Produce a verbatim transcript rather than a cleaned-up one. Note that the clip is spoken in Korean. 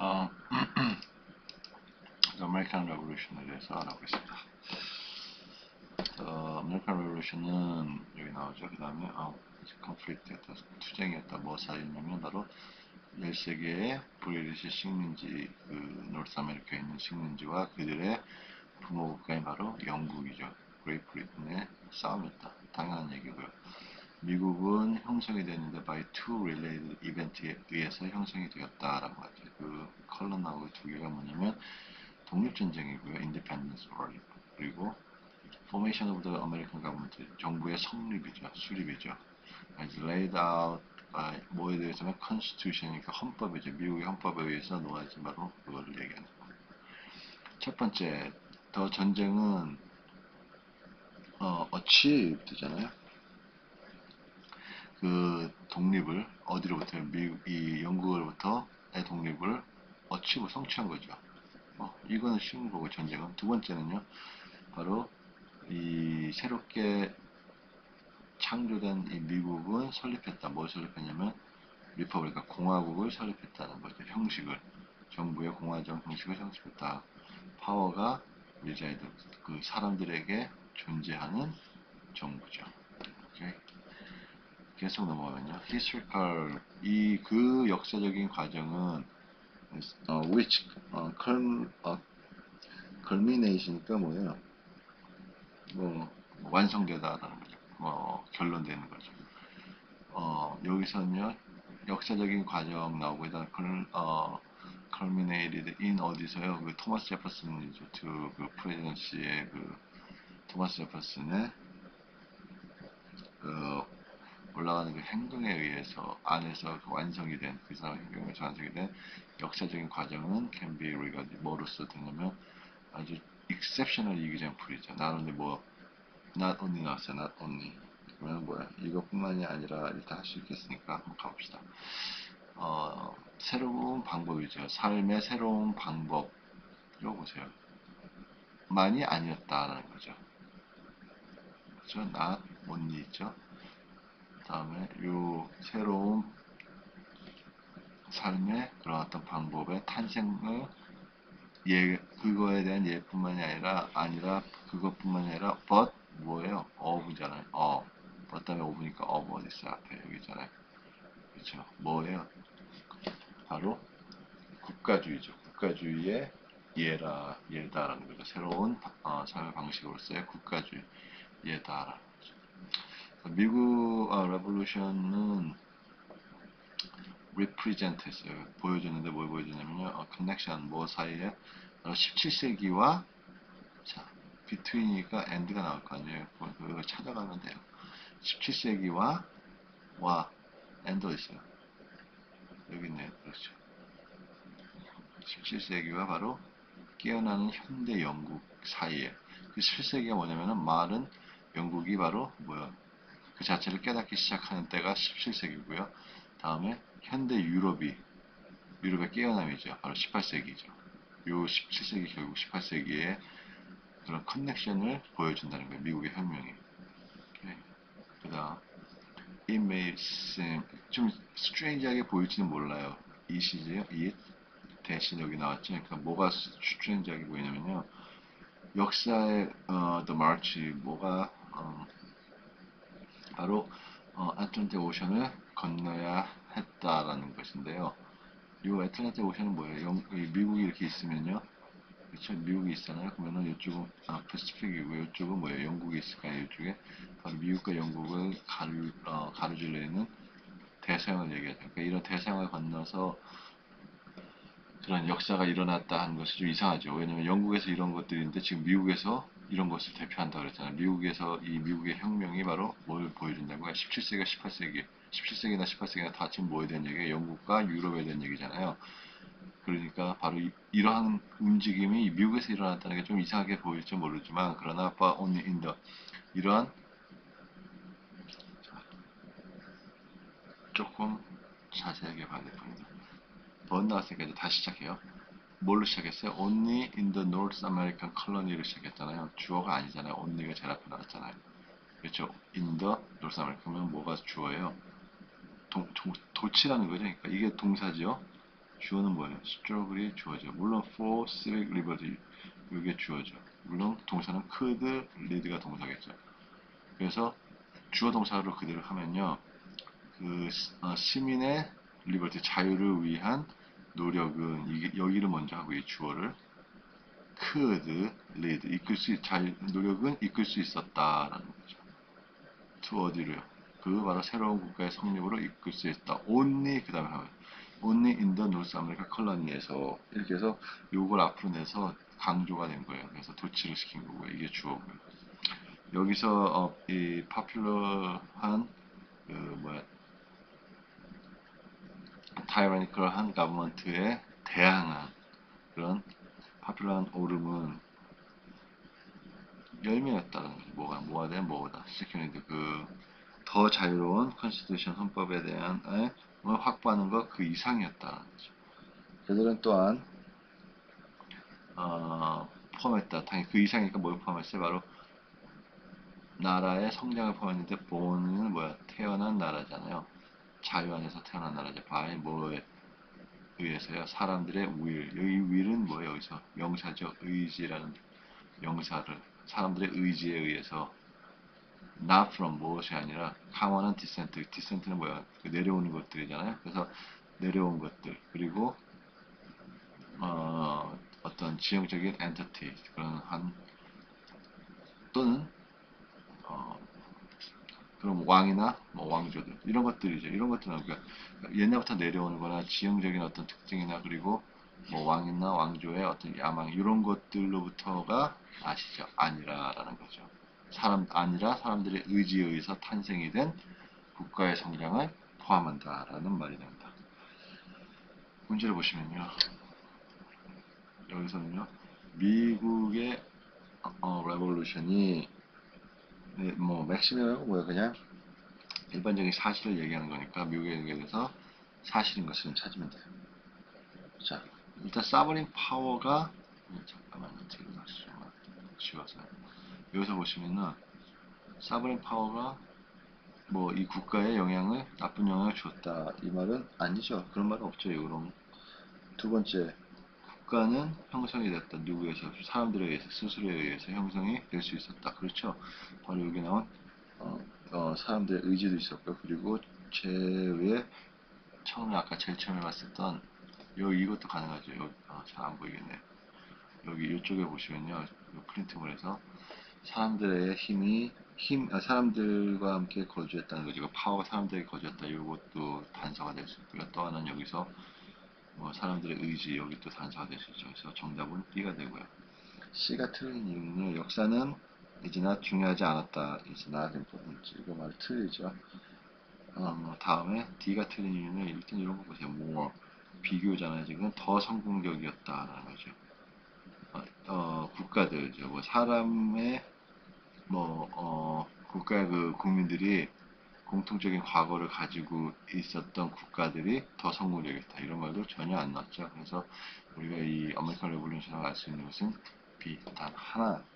어, 아메리칸 레볼루션에 대해서 알아보겠습니다. 어, 아메리칸 레볼루션은 여기 나오죠. 그 다음에 어, 컨플릭트였다, 투쟁이었다. 뭐 사이냐면 바로 일 세기의 브리티시 식민지, 그 노스 아메리카에 있는 식민지와 그들의 부모 국가인 바로 영국이죠. 그레이트 브리튼의 싸움이었다. 당연한 얘기고요. 미국은 형성이 됐는데 by two related event에 의해서 형성이 되었다라고 하죠. 그 컬러나고 두 개가 뭐냐면 독립전쟁이고요. 인디펜던스 월. 그리고 formation of the American government. 정부의 성립이죠. 수립이죠. as laid out by 뭐에 대해서는 constitution이니까 헌법이죠. 미국의 헌법에 의해서 놓아진 바로 그거를 얘기하는 겁니다. 첫 번째, 더 전쟁은 어, achieved잖아요. 그 독립을 어디로부터 미국 이 영국으로부터의 독립을 어치고 성취한 거죠. 어, 이거는 쉬운 거고 전쟁은. 두 번째는요, 바로 이 새롭게 창조된 이 미국은 설립했다. 뭘 설립했냐면 리퍼블릭, 공화국을 설립했다는 거죠. 형식을, 정부의 공화정 형식을 설립했다. 파워가 리자이드, 그 사람들에게 존재하는 정부죠. 오케이. 계속 넘어가면요. historical, 이 그 역사적인 과정은 어, which 어, culm, 어, culmination이니까 뭐예요? 뭐 완성되다라는 거죠. 뭐 결론되는 거죠. 어, 여기서는요, 역사적인 과정 나오고, 일단, 어, culminated in 어디서요? 그 토마스 제퍼슨이죠. 그, 그 프레지던시의 그 토마스 제퍼슨의 그 올라가는 그 행동에 의해서 안에서 그 완성이 된, 그 사람 행동에 의해서 완성이 된 역사적인 과정은 can be regarded 뭐로서 되냐면 아주 exceptional example이죠. not only 뭐 not only 나왔어요. not only. 그러면 뭐야? 이것뿐만이 아니라 일단 할 수 있겠으니까 한번 가봅시다. 어, 새로운 방법이죠. 삶의 새로운 방법. 이거 보세요. 많이 아니었다라는 거죠. 그렇죠? not only 있죠. 다음에 요 새로운 삶의 그런 어떤 방법의 탄생을 예, 그거에 대한 예뿐만이 아니라 아니라 그것뿐만이 아니라 but 뭐예요? of잖아요. of. but 다음에 of니까 of 어디 있어요? 앞에 여기 있잖아요. 그렇죠? 뭐예요? 바로 국가주의죠. 국가주의의 예라 예다라는 거죠. 새로운 어, 삶의 방식으로서의 국가주의 예다라는 거죠. 미국 어, 레볼루션은 represent 했어요. 보여줬는데 뭘 보여주냐면요. 어, connection 뭐 사이에 십칠 세기와 자, between이니까 and가 나올 거 아니에요. 그걸 찾아가면 돼요. 십칠 세기와 와 and 어디 있어요? 여기 있네요. 그렇죠. 십칠 세기와 바로 깨어나는 현대 영국 사이에 그 십칠 세기가 뭐냐면은 말은 영국이 바로 뭐야 그 자체를 깨닫기 시작하는 때가 십칠 세기고요. 다음에 현대 유럽이 유럽의 깨어남이죠. 바로 십팔 세기죠. 요 십칠 세기 결국 십팔 세기에 그런 커넥션을 보여준다는 거예요. 미국의 혁명이. 그 다음 It may seem 좀 스트레인지하게 보일지는 몰라요. 이 시제요. 이 대신 여기 나왔죠. 그러니까 뭐가 스트레인지하게 보이냐면요. 역사의 어, The March 뭐가 어, 바로 어, 애틀랜틱 오션을 건너야 했다라는 것인데요. 이 애틀랜틱 오션은 뭐예요? 영, 미국이 이렇게 있으면요. 그렇죠? 미국이 있잖아요. 그러면은 이쪽은 아, 패시픽이고 이쪽은 뭐예요? 영국이 있을까요? 이쪽에 바로 미국과 영국을 가르, 어, 가로질러 있는 대서양을 얘기하죠. 그러니까 이런 대서양을 건너서 그런 역사가 일어났다 하는 것이 좀 이상하죠. 왜냐면 영국에서 이런 것들인데 지금 미국에서 이런 것을 대표한다 그랬잖아요. 미국에서 이 미국의 혁명이 바로 뭘 보여준다고요? 십칠 세기가 십팔 세기, 십칠 세기나 십팔 세기나 다 지금 뭐에 대한 얘기예요? 영국과 유럽에 대한 얘기잖아요. 그러니까 바로 이, 이러한 움직임이 미국에서 일어났다는 게 좀 이상하게 보일지 모르지만 그러나 아빠 only in the 이러한 조금 자세하게 봐야 될 겁니다. 번 나왔으니까 이제 다시 시작해요. 뭘로 시작했어요? Only in the North American colony로 시작했잖아요. 주어가 아니잖아요. only가 제일 앞에 나왔잖아요. 그렇죠? In the North American 그러면 뭐가 주어예요? 동, 도, 도치라는 거죠. 그러니까 이게 동사죠. 주어는 뭐예요? struggle이 주어죠. 물론 for civic liberty 이게 주어죠. 물론 동사는 could, lead가 동사겠죠. 그래서 주어 동사로 그대로 하면요. 그 어, 시민의 리버티 자유를 위한 노력은 이게, 여기를 먼저 하고 이 주어를 could lead 이끌 수 자유 노력은 이끌 수 있었다라는 거죠. to 어디로요? 그 바로 새로운 국가의 성립으로 이끌 수 있다. only 그 다음에 하면 only in the North America colony에서 이렇게 해서 요걸 앞으로 내서 강조가 된 거예요. 그래서 도치를 시킨 거고요. 이게 주어고요. 여기서 어, 이 파퓰러한 그 뭐야 타이라니컬한 가버먼트에 대항한 그런 파퓰러한 오름은 열매였다는 거죠. 뭐가 뭐가 돼 뭐다. 세큐리드 그더 자유로운 컨스티튜션 헌법에 대한 에, 확보하는 것 그 이상이었다는 거죠. 그들은 또한 어, 포함했다. 당연히 그 이상이니까 뭘 포함했어요? 바로 나라의 성장을 포함했는데 본은 뭐야? 태어난 나라잖아요. 자유 안에서 태어난 나라죠. 바이 뭐에 의해서요. 사람들의 will. 여기 will은 뭐예요? 여기서 명사죠. 의지라는 명사를 사람들의 의지에 의해서 not from 무엇이 아니라 강원한 descent. descent는 뭐야? 그 내려오는 것들이잖아요. 그래서 내려온 것들 그리고 어, 어떤 지형적인 entity 그런 한 또는 어, 그럼 왕이나 뭐 왕조들 이런 것들이죠. 이런 것들은 그러니까 옛날부터 내려오는 거나 지형적인 어떤 특징이나 그리고 뭐 왕이나 왕조의 어떤 야망 이런 것들로부터가 아시죠? 아니라라는 거죠. 사람 아니라 사람들의 의지에 의해서 탄생이 된 국가의 성장을 포함한다라는 말이 됩니다. 문제를 보시면요. 여기서는요. 미국의 어, 레볼루션이 네, 뭐 맥시멈이고 뭐야 그냥 일반적인 사실을 얘기하는 거니까 미국에 대해서 사실인 것을 찾으면 돼요. 자, 일단 사버린 파워가 잠깐만요. 지워서 여기서 보시면은 사버린 파워가 뭐 이 국가에 영향을 나쁜 영향을 줬다 이 말은 아니죠. 그런 말은 없죠. 그럼 두 번째 국가는 형성이 됐다. 누구에서 사람들에 의해서 스스로에 의해서 형성이 될 수 있었다. 그렇죠. 바로 여기 나온 어, 어, 사람들의 의지도 있었고 그리고 제외 처음에 아까 제일 처음에 봤었던 요 이것도 가능하죠. 여기 아, 잘 안 보이겠네. 여기 이쪽에 보시면요, 프린팅을 해서 사람들의 힘이 힘 아, 사람들과 함께 거주했다는 거죠. 파워가 사람들에게 거주했다. 이것도 단서가 될 수 있고요. 또 하나는 여기서 뭐 사람들의 의지 여기 또 단서가 될 수 있죠. 그래서 정답은 B가 되고요. C가 틀린 이유는 역사는 이제나 중요하지 않았다. is not important. 이거 말 틀리죠. 어, 다음에 D가 틀린 이유는 일단 이런 거 보세요. more 비교잖아요. 지금 더 성공적이었다라는 거죠. 어, 어, 국가들죠. 뭐 사람의 뭐 어, 국가 그 국민들이 공통적인 과거를 가지고 있었던 국가들이 더 성공적이었다. 이런 말도 전혀 안 나왔죠. 그래서 우리가 이 아메리칸 레볼루션을 알 수 있는 것은 B 단 하나